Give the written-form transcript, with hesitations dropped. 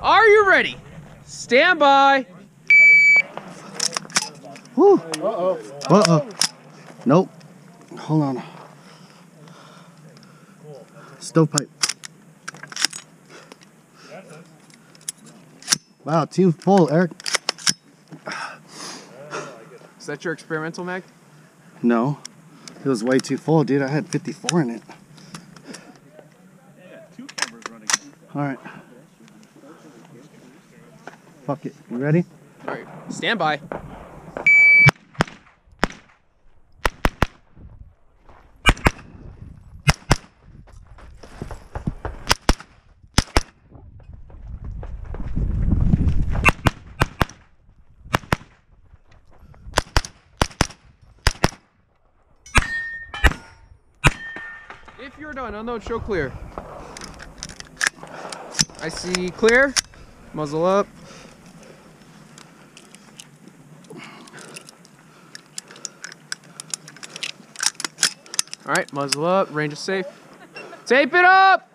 Are you ready? Stand by. Woo. Uh-oh. Uh-oh. Nope. Hold on. Stovepipe. Wow, too full, Eric. Is that your experimental mag? No. It was way too full, dude. I had 54 in it. Two cameras running. Alright. Fuck it. You ready? Alright, stand by. If you're done, unload, show clear. I see clear. Muzzle up. All right, muzzle up. Range is safe. Tape it up.